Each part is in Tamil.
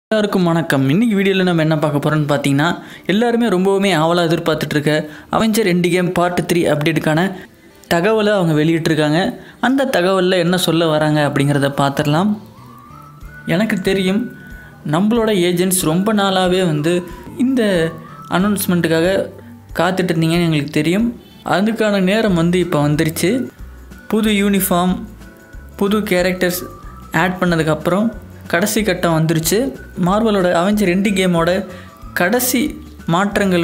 எல்லாருக்கும் வணக்கம். இன்னைக்கு வீடியோவில் நம்ம என்ன பார்க்க போகிறோம்னு பார்த்தீங்கன்னா, எல்லாருமே ரொம்பவுமே ஆவலாக எதிர்பார்த்துட்டு இருக்க அவெஞ்சர் எண்ட் கேம் பார்ட் 3 அப்டேட்டுக்கான தகவலை அவங்க வெளியிட்டிருக்காங்க. அந்த தகவலில் என்ன சொல்ல வராங்க அப்படிங்கிறத பார்த்துடலாம். எனக்கு தெரியும், நம்மளோட ஏஜென்ட்ஸ் ரொம்ப நாளாகவே இந்த அனௌன்ஸ்மெண்ட்டுக்காக காத்துட்டு இருந்தீங்கன்னு எங்களுக்கு தெரியும். அதுக்கான நேரம் இப்போ வந்துருச்சு. புது யூனிஃபார்ம், புது கேரக்டர்ஸ் ஆட் பண்ணதுக்கப்புறம் கடைசி கட்டம் வந்துருச்சு. மார்வலோட அவெஞ்சர் எண்ட் கேமோட கடைசி மாற்றங்கள்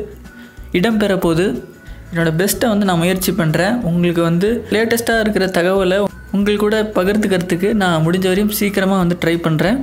இடம்பெற போது என்னோடய பெஸ்ட்டை நான் முயற்சி பண்ணுறேன். உங்களுக்கு லேட்டஸ்ட்டாக இருக்கிற தகவலை உங்களுக்கு கூட பகிர்ந்துக்கிறதுக்கு நான் முடிஞ்ச வரையும் சீக்கிரமாக ட்ரை பண்ணுறேன்.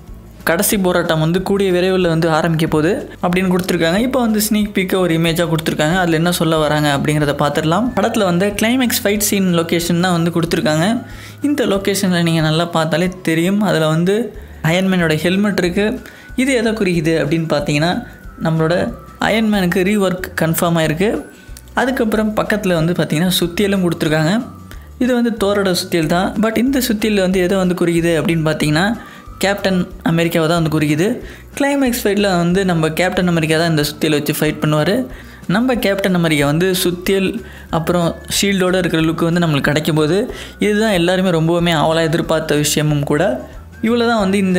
கடைசி போராட்டம் கூடிய விரைவில் ஆரம்பிக்க போகுது அப்படின்னு கொடுத்துருக்காங்க. இப்போ ஸ்னீக் பீக்கை ஒரு இமேஜாக கொடுத்துருக்காங்க. அதில் என்ன சொல்ல வராங்க அப்படிங்கிறத பார்த்துடலாம். படத்தில் கிளைமேக்ஸ் ஃபைட் சீன் லொக்கேஷன் தான் கொடுத்துருக்காங்க. இந்த லொக்கேஷனில் நீங்கள் நல்லா பார்த்தாலே தெரியும். அதில் அயன்மேனோட ஹெல்மெட் இருக்குது. இது எதை குறிக்குது அப்படின்னு பார்த்தீங்கன்னா, நம்மளோட அயன்மேனுக்கு ரீஒர்க் கன்ஃபார்ம் ஆகிருக்கு. அதுக்கப்புறம் பக்கத்தில் பார்த்தீங்கன்னா சுத்தியலும் கொடுத்துருக்காங்க. இது தோரோட சுத்தியல் தான். பட் இந்த சுத்தியல் எதை குறிக்குது அப்படின்னு பார்த்தீங்கன்னா, கேப்டன் அமெரிக்காவை தான் குறிக்குது. கிளைமேக்ஸ் ஃபைட்டில் நம்ம கேப்டன் அமெரிக்கா தான் இந்த சுத்தியல் வச்சு ஃபைட் பண்ணுவார். நம்ம கேப்டன் அமெரிக்கா ஸ்சுத்தியல் அப்புறம் ஷீல்டோடு இருக்கிற லுக்கு நம்மளுக்கு கிடைக்கும் போது இதுதான் எல்லாருமே ரொம்பவுமே ஆவலாக எதிர்பார்த்த விஷயமும் கூட. இவ்வளோ தான் இந்த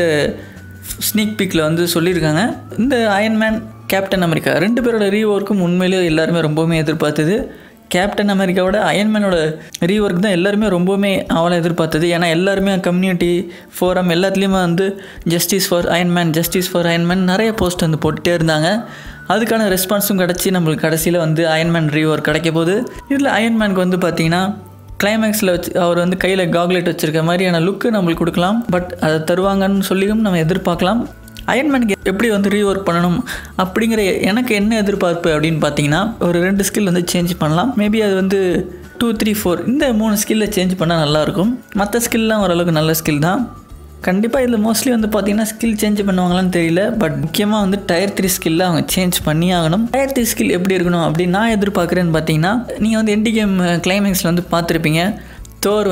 ஸ்னீக் பீக்கில் சொல்லியிருக்காங்க. இந்த அயன்மேன், கேப்டன் அமெரிக்கா 2 பேரோட ரீஒர்க்கும் உண்மையிலேயே எல்லாருமே ரொம்பவுமே எதிர்பார்த்தது. கேப்டன் அமெரிக்காவோட அயன்மேனோட ரீஒர்க் தான் எல்லாருமே ரொம்பவுமே ஆவலாக எதிர்பார்த்தது. ஏன்னா எல்லாருமே கம்யூனிட்டி ஃபோரம் எல்லாத்துலேயுமே justice for Iron Man, justice for Iron Man நிறைய போஸ்ட் போட்டுகிட்டே இருந்தாங்க. அதுக்கான ரெஸ்பான்ஸும் கிடச்சி நம்மளுக்கு கடைசியில் அயன்மேன் ரீஒர்க் கிடைக்க போகுது. இதில் அயன்மேனுக்கு பார்த்தீங்கன்னா கிளைமேக்ஸில் வச்சு அவர் கையில் காக்லெட் வச்சுருக்க மாதிரியான லுக்கு நம்மளுக்கு கொடுக்கலாம். பட் அதை தருவாங்கன்னு சொல்லியும் நம்ம எதிர்பார்க்கலாம். அயன்மேனுக்கு எப்படி ரீஒர்க் பண்ணணும் அப்படிங்கிற எனக்கு என்ன எதிர்பார்ப்பு அப்படின்னு பார்த்தீங்கன்னா, ஒரு 2 ஸ்கில் சேஞ்ச் பண்ணலாம். மேபி அது 2, 3, 4 இந்த 3 ஸ்கில்லை சேஞ்ச் பண்ணால் நல்லாயிருக்கும். மற்ற ஸ்கில்லாம் ஓரளவுக்கு நல்ல ஸ்கில் தான். கண்டிப்பாக இதில் மோஸ்ட்லி பார்த்தீங்கன்னா ஸ்கில் சேஞ்ச் பண்ணுவாங்களான்னு தெரியல. பட் முக்கியமாக டயர் 3 ஸ்கில்ல அவங்க சேஞ்ச் பண்ணி ஆகணும். டயர் 3 ஸ்கில் எப்படி இருக்கணும் அப்படின்னு நான் எதிர்பார்க்குறேன்னு பார்த்தீங்கன்னா, நீங்கள் எண்ட் கேம் கிளைமேக்ஸில் பார்த்துருப்பீங்க. தோர்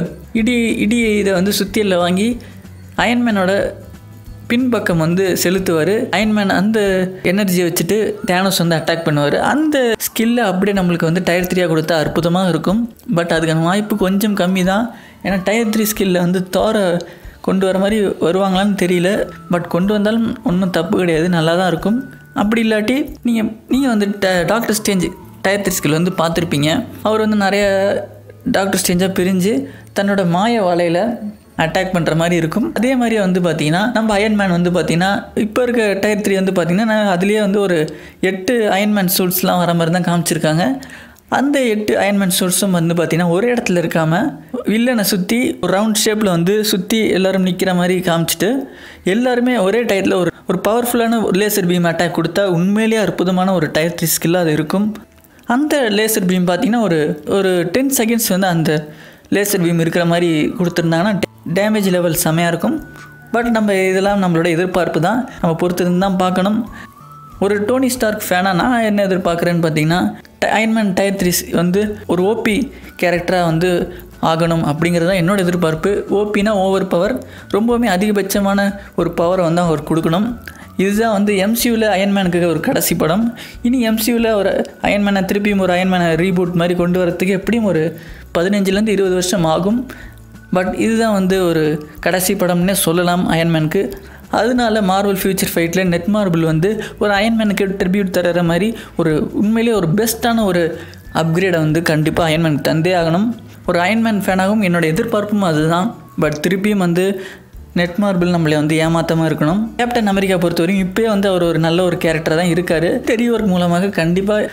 இடி இதை சுத்தியில் வாங்கி அயன்மேனோட பின்பக்கம் செலுத்துவார். அயன்மேன் அந்த எனர்ஜியை வச்சுட்டு தேனோஸ் அட்டாக் பண்ணுவார். அந்த ஸ்கில்லை அப்படியே நம்மளுக்கு டயர் 3 கொடுத்தா அற்புதமாக இருக்கும். பட் அதுக்கான வாய்ப்பு கொஞ்சம் கம்மி தான். ஏன்னா டயர் 3 ஸ்கில்ல தோரை கொண்டு வர மாதிரி வருவாங்களான்னு தெரியல. பட் கொண்டு வந்தாலும் ஒன்றும் தப்பு கிடையாது, நல்லா தான் இருக்கும். அப்படி இல்லாட்டி நீங்கள் டாக்டர் ஸ்ட்ரேஞ்ச் டயர் 3 ஸ்கில் பார்த்துருப்பீங்க. அவர் நிறைய டாக்டர் ஸ்ட்ரேஞ்சாக பிரிஞ்சு தன்னோட மாய வலையில் அட்டாக் பண்ணுற மாதிரி இருக்கும். அதே மாதிரி பார்த்தீங்கன்னா நம்ம அயன்மேன் பார்த்தீங்கன்னா இப்போ இருக்க டயர் 3 பார்த்தீங்கன்னா அதுலேயே ஒரு 8 அயன்மேன் சூட்ஸ்லாம் வர மாதிரி தான் காமிச்சிருக்காங்க. அந்த 8 அயன்மேன் சூட்ஸும் பார்த்தீங்கன்னா ஒரே இடத்துல இருக்காமல் வில்லனை சுற்றி ஒரு ரவுண்ட் ஷேப்பில் சுற்றி எல்லோரும் நிற்கிற மாதிரி காமிச்சிட்டு எல்லாருமே ஒரே டயத்தில் ஒரு பவர்ஃபுல்லான லேசர் பீம் அட்டாக் கொடுத்தா உண்மையிலேயே அற்புதமான ஒரு டயர் 3 ஸ்கில்லாக அது இருக்கும். அந்த லேசர் பீம் பார்த்தீங்கன்னா ஒரு 10 செகண்ட்ஸ் அந்த லேசர் பீம் இருக்கிற மாதிரி கொடுத்துருந்தாங்கன்னா டேமேஜ் லெவல் செமையாக இருக்கும். பட் நம்ம இதெல்லாம் நம்மளோட எதிர்பார்ப்பு தான், நம்ம பொறுத்திருந்து தான் பார்க்கணும். ஒரு டோனி ஸ்டார்க் ஃபேனாக நான் என்ன எதிர்பார்க்குறேன்னு பார்த்தீங்கன்னா, அயன்மேன் டயர் 3 ஒரு ஓபி கேரக்டராக ஆகணும் அப்படிங்கிறது தான் என்னோடய எதிர்பார்ப்பு. ஓபினா ஓவர் பவர், ரொம்பவுமே அதிகபட்சமான ஒரு பவரை அவர் கொடுக்கணும். இதுதான் எம்சியூவில் அயன்மேனுக்கு ஒரு கடைசி படம். இனி எம்சியூவில் ஒரு அயன்மேனை திருப்பியும் ஒரு அயன்மேனை ரீபூட் மாதிரி கொண்டு வரத்துக்கு எப்படியும் ஒரு 15 20 வருஷம் ஆகும். பட் இதுதான் ஒரு கடைசி படம்னே சொல்லலாம் அயன்மேனுக்கு. அதனால மார்வல் ஃபியூச்சர் ஃபைட்டில் நெட்மார்பிள் ஒரு அயன்மேனுக்கு ட்ரிபியூட் தர்ற மாதிரி உண்மையிலே ஒரு பெஸ்ட்டான ஒரு அப்கிரேடை கண்டிப்பாக அயன்மேனுக்கு தந்தே ஆகணும். ஒரு அயன்மேன் ஃபேனாகவும் என்னோடய எதிர்பார்ப்பும் அதுதான். பட் திருப்பியும் நெட்மார்பிள் நம்மளை ஏமாற்றமாக இருக்கணும். கேப்டன் அமெரிக்கா பொறுத்தவரைக்கும் இப்போயே அவர் ஒரு நல்ல ஒரு கேரக்டர் தான் இருக்கார். இந்த ரீஒர்க் மூலமாக கண்டிப்பாக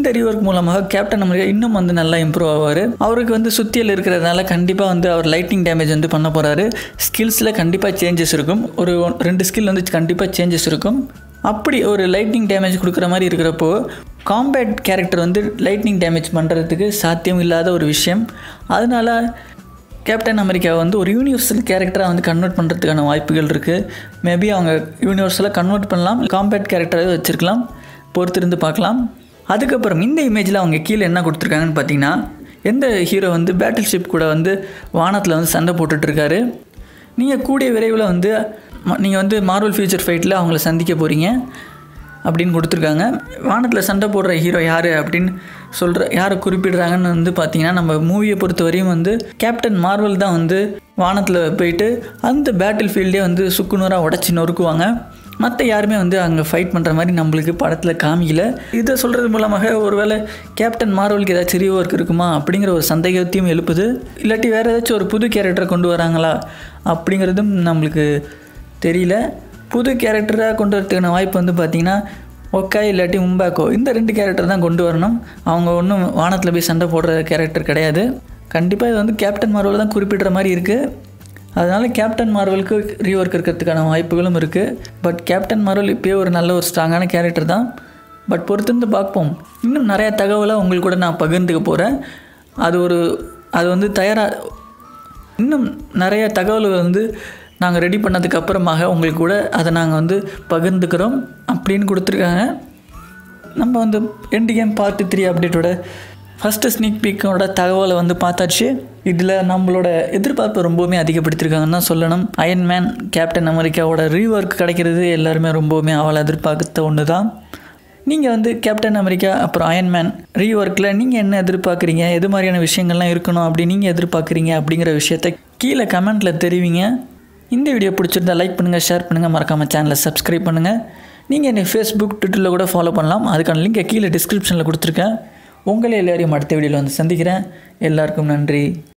கேப்டன் அமெரிக்கா இன்னும் நல்லா இம்ப்ரூவ் ஆவார். அவருக்கு சுத்தியல் இருக்கிறதுனால கண்டிப்பாக அவர் லைட்டிங் டேமேஜ் பண்ண போகிறாரு. ஸ்கில்ஸில் கண்டிப்பாக சேஞ்சஸ் இருக்கும். ஒரு 2 ஸ்கில் கண்டிப்பாக சேஞ்சஸ் இருக்கும். அப்படி ஒரு லைட்னிங் டேமேஜ் கொடுக்குற மாதிரி இருக்கிறப்போ காம்பேட் கேரக்டர் லைட்னிங் டேமேஜ் பண்ணுறதுக்கு சாத்தியம் இல்லாத ஒரு விஷயம். அதனால் கேப்டன் அமெரிக்கா ஒரு யூனிவர்சல் கேரக்டராக கன்வெர்ட் பண்ணுறதுக்கான வாய்ப்புகள் இருக்குது. மேபி அவங்க யூனிவர்சலாக கன்வெர்ட் பண்ணலாம், காம்பேட் கேரக்டராகவே வச்சுருக்கலாம். பொறுத்திருந்து பார்க்கலாம். அதுக்கப்புறம் இந்த இமேஜில் அவங்க கீழே என்ன கொடுத்துருக்காங்கன்னு பார்த்தீங்கன்னா, எந்த ஹீரோ பேட்டில் ஷிப் கூட வானத்தில் சண்டை போட்டுட்ருக்காரு. நீங்கள் கூடிய விரைவில் நீங்கள் வந்து மார்வல் ஃபியூச்சர் ஃபைட்டில் அவங்கள சந்திக்க போகிறீங்க அப்படின்னு கொடுத்துருக்காங்க. வானத்தில் சண்டை போடுற ஹீரோ யார் அப்படின்னு யாரை குறிப்பிடுறாங்கன்னு வந்து பார்த்தீங்கன்னா, நம்ம மூவியை பொறுத்த வரையும் வந்து கேப்டன் மார்வல் தான் வந்து வானத்தில் போயிட்டு அந்த பேட்டில் ஃபீல்டே வந்து சுக்குநூறாக உடச்சி நொறுக்குவாங்க. மற்ற யாருமே வந்து அங்கே ஃபைட் பண்ணுற மாதிரி நம்மளுக்கு படத்தில் காமிக்கல. இதை சொல்கிறது மூலமாக ஒருவேளை கேப்டன் மார்வலுக்கு ஏதாச்சும் ரீவொர்க் இருக்குமா அப்படிங்கிற ஒரு சந்தேகத்தையும் எழுப்புது. இல்லாட்டி வேறு ஏதாச்சும் ஒரு புது கேரக்டரை கொண்டு வராங்களா அப்படிங்கிறதும் நம்மளுக்கு தெரியல. புது கேரக்டராக கொண்டு வரதுக்கான வாய்ப்பு வந்து பார்த்திங்கன்னா ஒக்காய் இல்லாட்டி மும்பாக்கோ, இந்த 2 கேரக்டர் தான் கொண்டு வரணும். அவங்க ஒன்றும் வானத்தில் போய் சண்டை போடுற கேரக்டர் கிடையாது. கண்டிப்பாக இது வந்து கேப்டன் மார்வல் தான் குறிப்பிடுற மாதிரி இருக்குது. அதனால் கேப்டன் மார்வலுக்கு ரீவொர்க் இருக்கிறதுக்கான வாய்ப்புகளும் இருக்குது. பட் கேப்டன் மார்வல் இப்போயே ஒரு நல்ல ஒரு ஸ்ட்ராங்கான கேரக்டர் தான். பட் பொறுத்திருந்து பார்ப்போம். இன்னும் நிறையா தகவலை உங்களுக்கு கூட நான் பகிர்ந்துக்க போகிறேன். அது வந்து இன்னும் நிறைய தகவல்கள் வந்து நாங்கள் ரெடி பண்ணதுக்கு அப்புறமாக உங்களுக்கு கூட அதை நாங்கள் வந்து பகிர்ந்துக்கிறோம் அப்படின்னு கொடுத்துருக்காங்க. நம்ம வந்து எண்ட் கேம் பார்ட் 3 அப்டேட்டோட ஃபஸ்ட்டு ஸ்னீக் பீக்கோட தகவலை வந்து பார்த்தாச்சு. இதில் நம்மளோட எதிர்பார்ப்பை ரொம்பவுமே அதிகப்படுத்தியிருக்காங்கன்னு தான் சொல்லணும். அயன்மேன் கேப்டன் அமெரிக்காவோட ரீவொர்க் கிடைக்கிறது எல்லாருமே ரொம்பவுமே அவளை எதிர்பார்த்த ஒன்று தான். நீங்கள் வந்து கேப்டன் அமெரிக்கா அப்புறம் அயன்மேன் ரீவொர்க்கில் நீங்கள் என்ன எதிர்பார்க்குறீங்க, எது மாதிரியான விஷயங்கள்லாம் இருக்கணும் அப்படி நீங்கள் எதிர்பார்க்குறீங்க அப்படிங்கிற விஷயத்த கீழே கமெண்ட்டில் தெரிவிங்க. இந்த வீடியோ பிடிச்சிருந்தா லைக் பண்ணுங்கள், ஷேர் பண்ணுங்கள், மறக்காமல் சேனலை சப்ஸ்கிரைப் பண்ணுங்கள். நீங்கள் என்னை ஃபேஸ்புக், ட்விட்டரில் கூட ஃபாலோ பண்ணலாம். அதுக்கான லிங்கை கீழே டிஸ்கிரிப்ஷனில் கொடுத்துருக்கேன். உங்களை எல்லாரையும் அடுத்த வீடியோவில் வந்து சந்திக்கிறேன். எல்லாருக்கும் நன்றி.